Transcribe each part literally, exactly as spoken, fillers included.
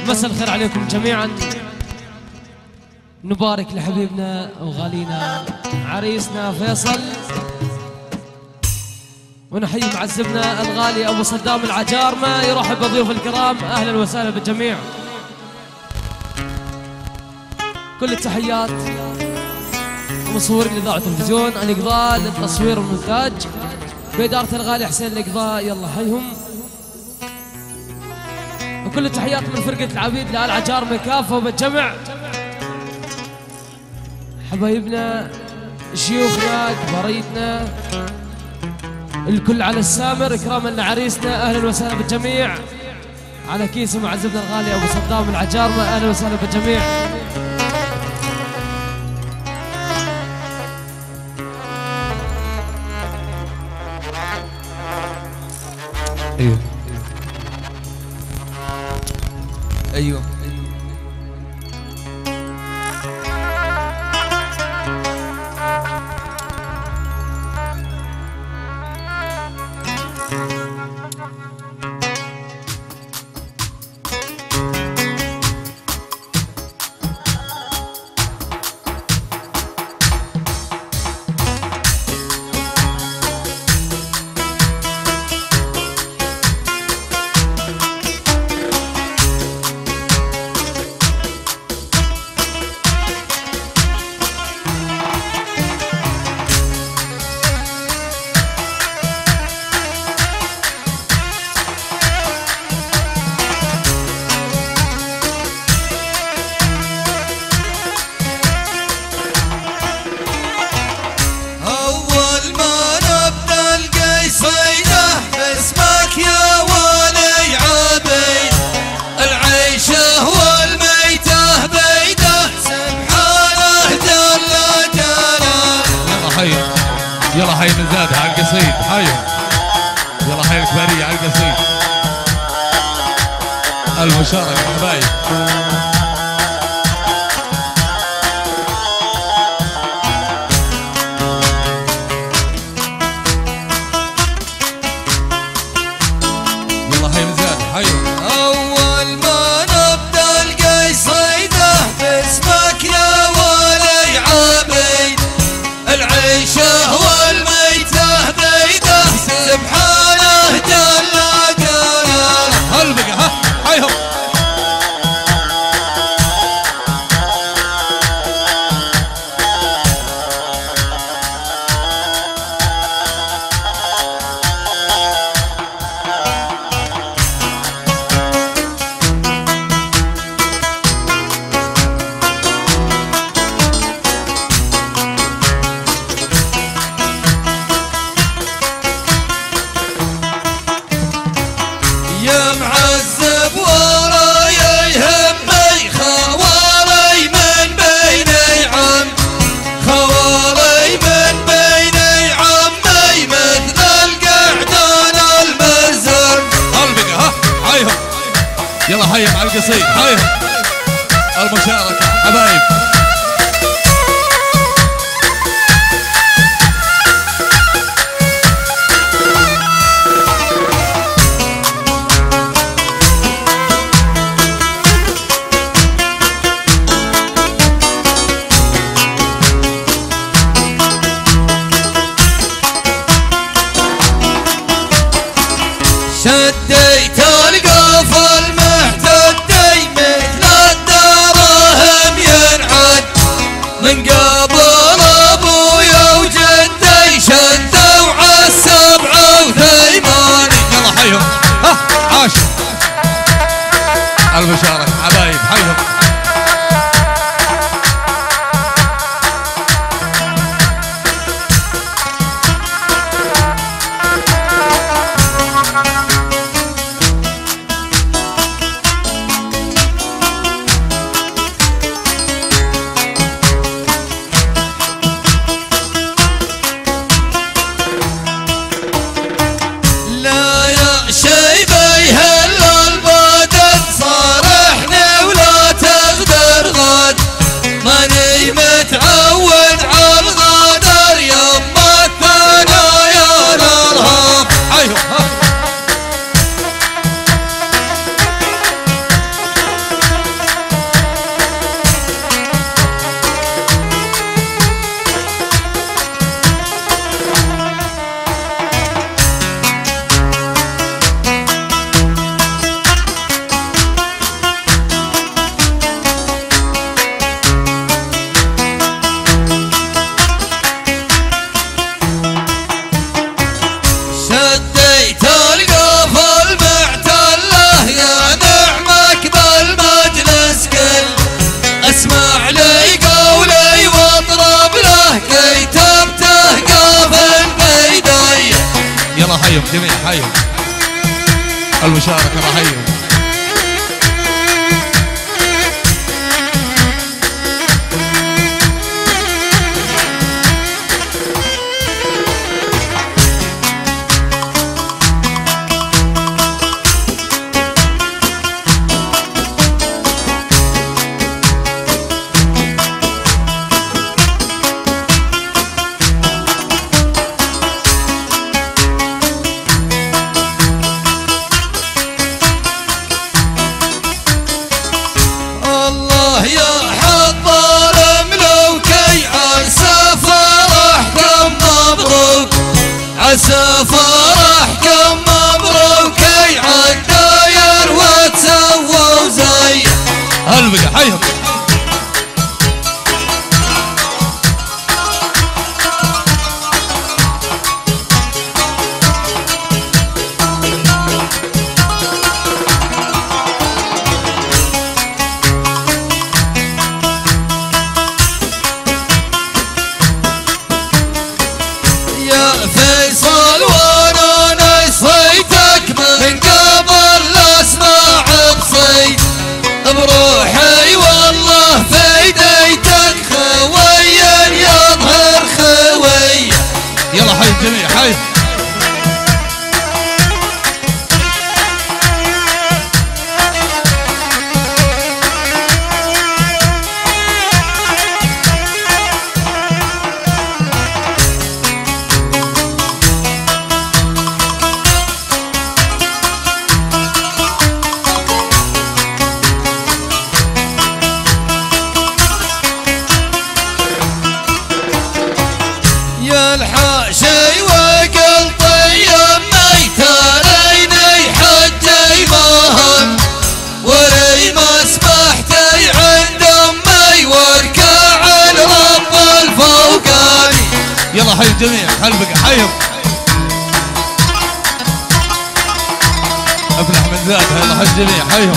مساء الخير عليكم جميعا. نبارك لحبيبنا وغالينا عريسنا فيصل، ونحيي معزبنا الغالي ابو صدام العجارمه. يرحب بضيوف الكرام، اهلا وسهلا بالجميع. كل التحيات مصورين اذاعه التلفزيون الاقضاء للتصوير والمونتاج باداره الغالي حسين الاقضاء، يلا حيهم. وكل التحيات من فرقه العبيد لآل عجارمه كافه وبالجمع، حبايبنا شيوخنا كباريتنا الكل على السامر، اكراما لعريسنا، اهلا وسهلا بالجميع. على كيس معزبنا الغالي ابو صدام العجارمه، اهلا وسهلا بالجميع. ايوه ايوه يلا حي من زاد على القصيد، حي يلا حي الكبارية على القصيد. المشاركة يا حبايب. يلا حي من زاد، حي. أول ما نبدأ القصيدة باسمك يا ولي عبيد، العيشة والميتة بيده سبحانه جل جلاله. هالبقى ها حيهم. يا معذب وراي يهمي خوالي من بيني عم، خوالي من بيني عمي مثل القعدان المزر. هالبقى ها حيهم. يلا حيهم على القصيد، حيهم. المشاركة حبايب. شديت القفل محتدي مثل الدراهم ينعد، من قبل ابويا وجدي شدوا عالسبعة وثيماني. يلا حيهم ها عاش. المشاركة حبايب، حيهم. يلا حيهم جميع حيهم المشاركة الله حيهم. عسى فرحكم مبروك عالداير وتسووا زي هالبقى حيهم. بروحي والله في يديتك خويا يظهر خويا. يلا حي الجميع حي. الحاشي وقلطي يمي تريني حجي مهن ولي ما سمحتي عند امي واركع الرب الفوقاني. يلا حي الجميع هالبقى حيهم. افلح من ذاتها. يلا حي الجميع حيهم.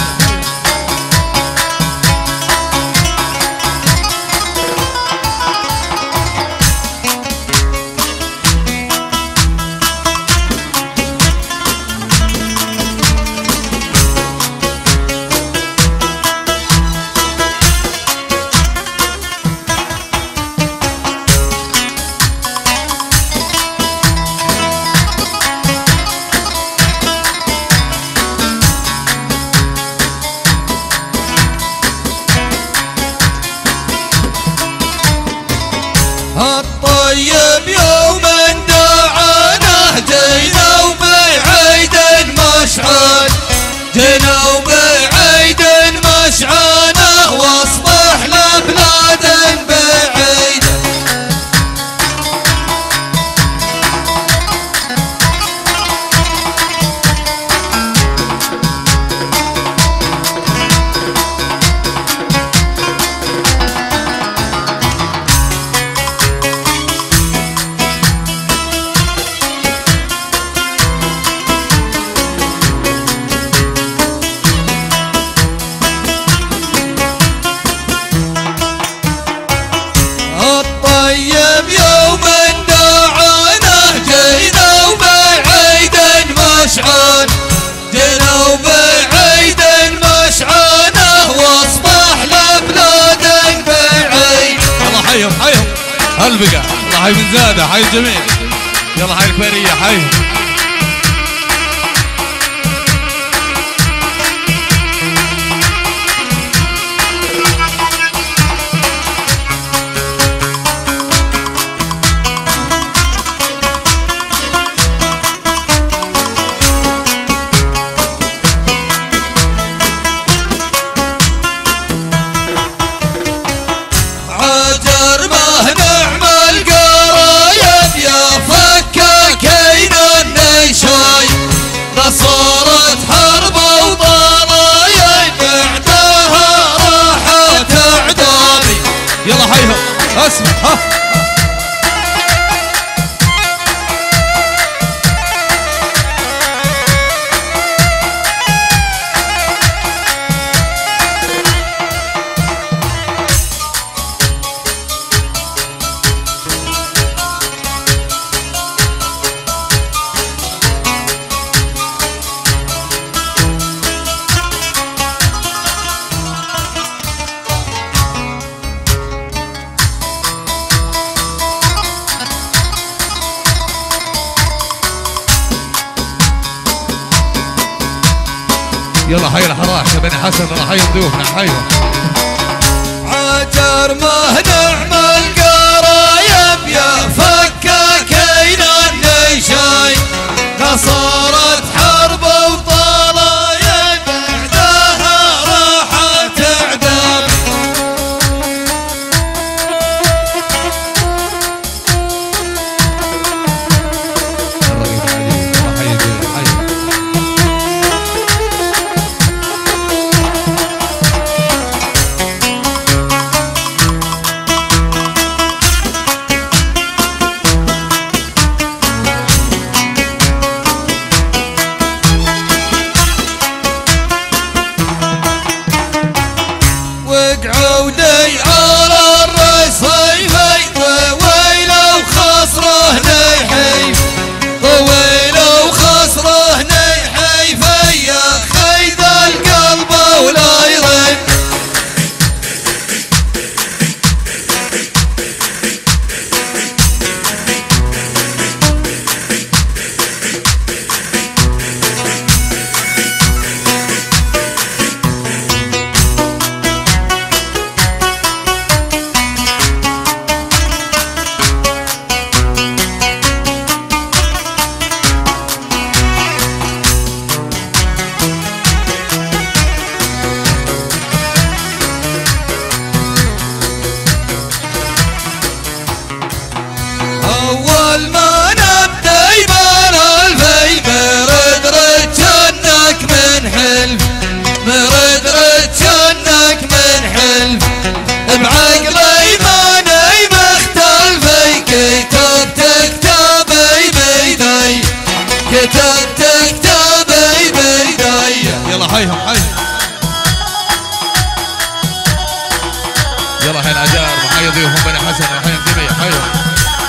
الطيب يوم دعانه جينا وبعيد مشعل جينا وبعيد مشعانه واصبح لبلاد بعيده. الطيب يوم دعانه جينا وبعيد مشعل جينا وبعيد مشعانه واصبح لبلاد بعيد. يلا حيهم حيهم هالبقى. يلا حي من زاده حي الجميع. يلا حي الكبيرية حيهم. عجر ما نعمل قرايب يا فكاكين النشاي صارت حرب وضرايب بعدها راحت اعدامي. يلا حيهم اسمع ها. يلا حي الحراش يا بني حسن، يلا حي ضيوفنا حيهم. عجر ما نعمل قرايب يا فكاكين النشاي، صارت حرب وطلايب بعدها راحت اعدام. وقعودي على الرصيفي طويله وخصره نحيف، طويله وخصره نحيف يا خيذ القلب ولا يريف. أول ما نبدأ يبان الفي مرد رد جنك من حلف، مرد رد جنك من حلف، بعقلي ماني مختلفي كتبت كتابي بيدي، كتبت كتابي بيدي. يلا حيهم حيهم. يلا حي العجار وحي ضيوفهم بني حسن وحي الجميع حيهم.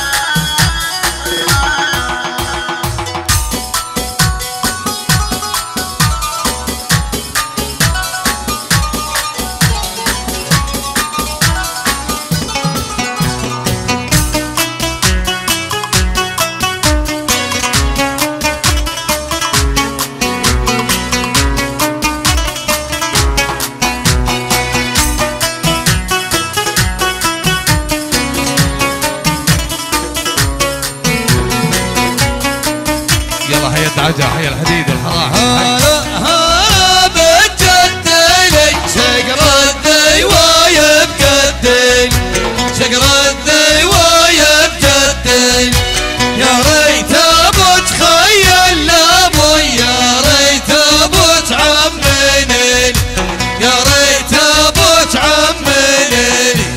يلا حي الدعجة حي الحديد والحراح. هلا هلا بجدلي شقر الديوايب قدي، شقر الديوايب قدي، يا ريت ابوك خيل ابوي، يا ريت ابوك عمني، يا ريت ابوك عمني.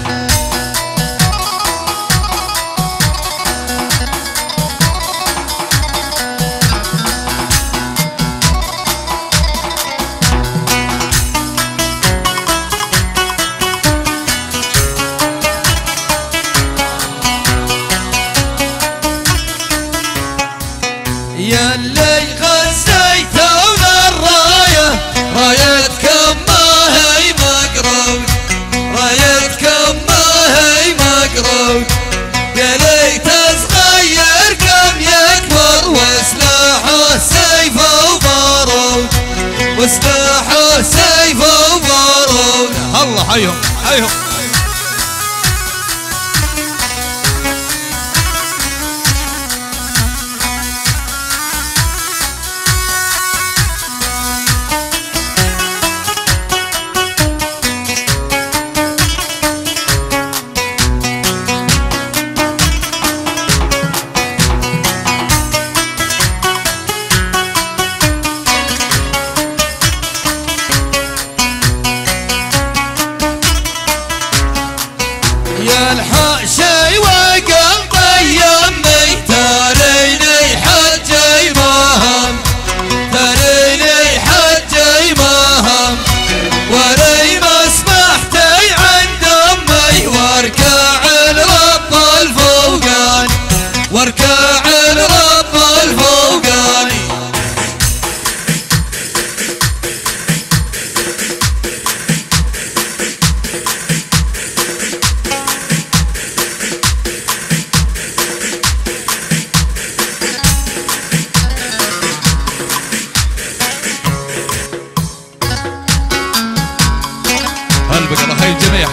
ياللي غزيتون الراية، رايتكم ما هي مقرود، رايتكم ما هي مقرود، قليت صغير كم يكبر وسلاحه سيف وبارود، وسلاحه سيف وبارود. الله حيهم حيهم.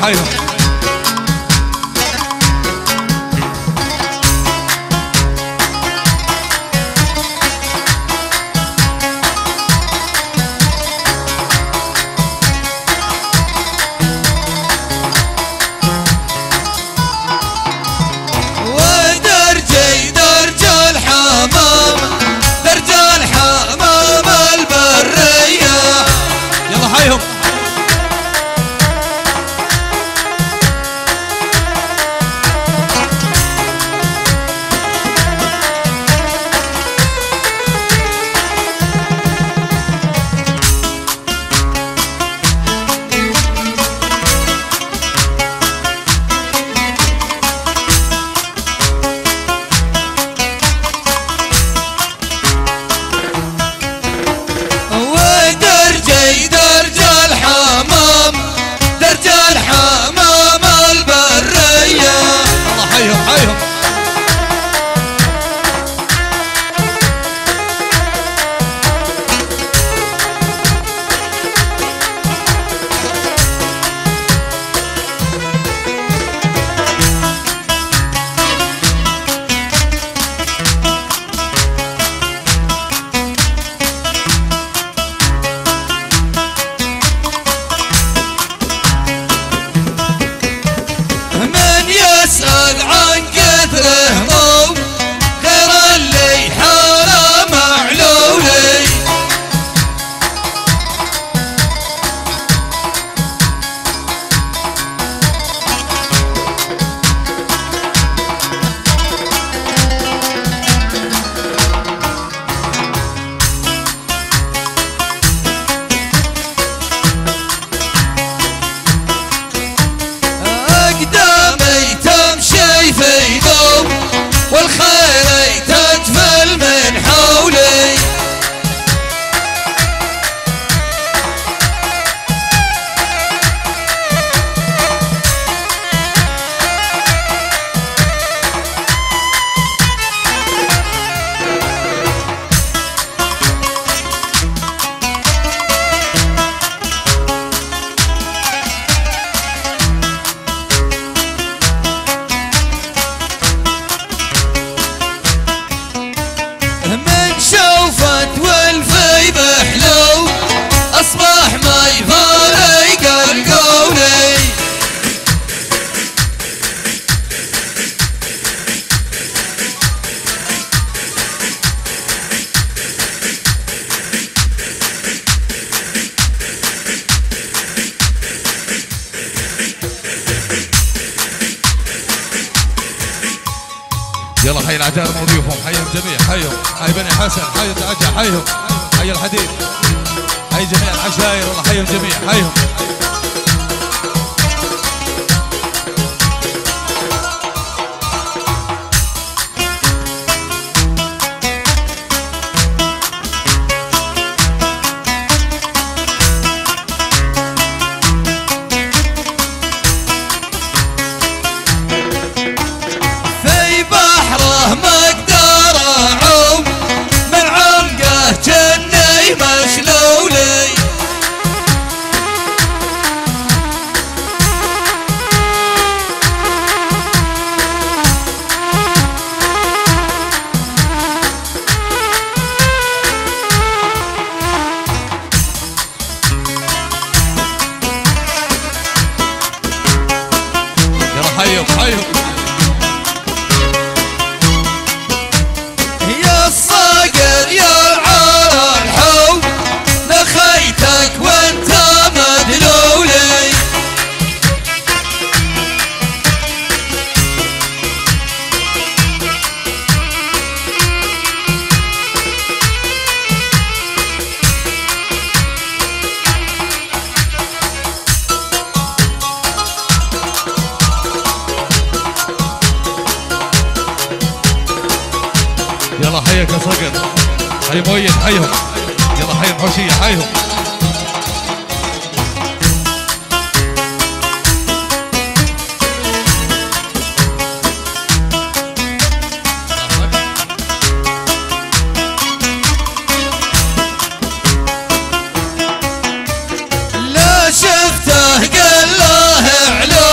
حيهم. يلا حي العجائر وضيوفهم، حيهم جميع، حيهم حي بني حسن، حي العجا، حيهم حي الحديد، حي جميع العشائر، والله حيهم جميع، حيهم. حيهم حيهم يا الصقر يا العار الحب نخيتك وانت مدلولي يلا حيك يا صقر، حي مؤيد، حيهم يلا، حي الحوشية، حيهم. لا شفته قال له علو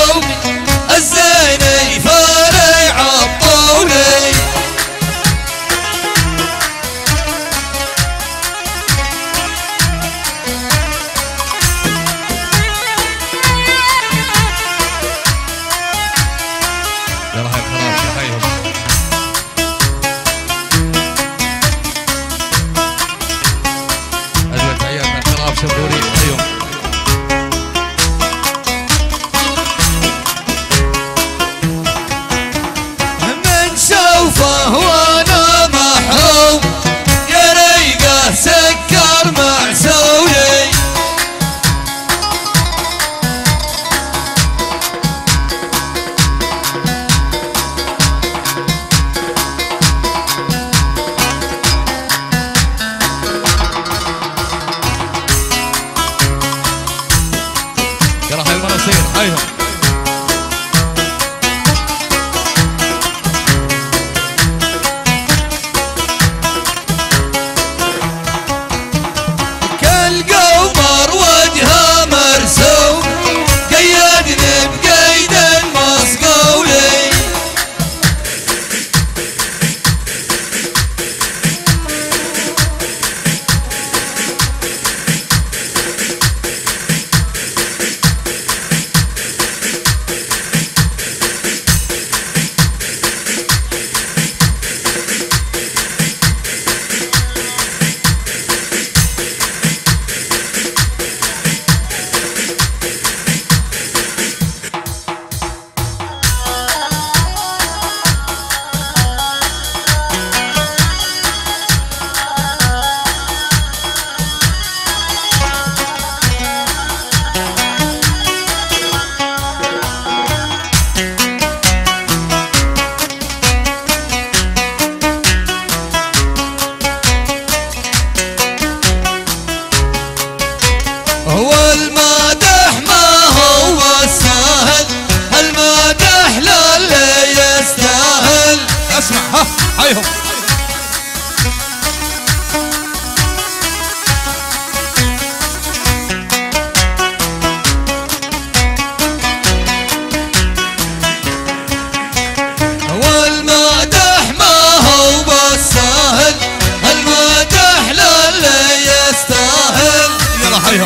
حيهم.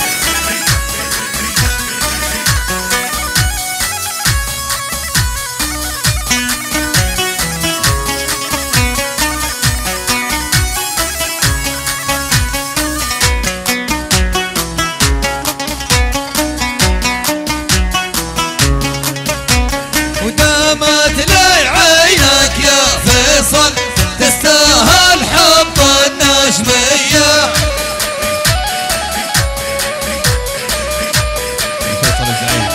ودامت لي عينك يا فيصل تستاهل حب النجمية. فيصل الزعيم.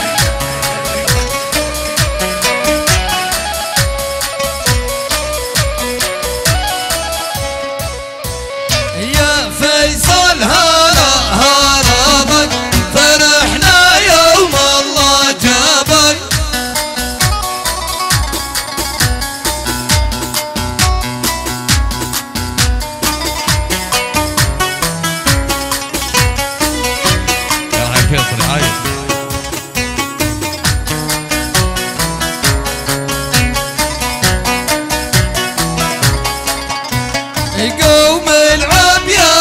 يا فيصل هلا هلا بك فرحنا يوم الله جابك. يا حي فيصل يا حي. قوم العب يا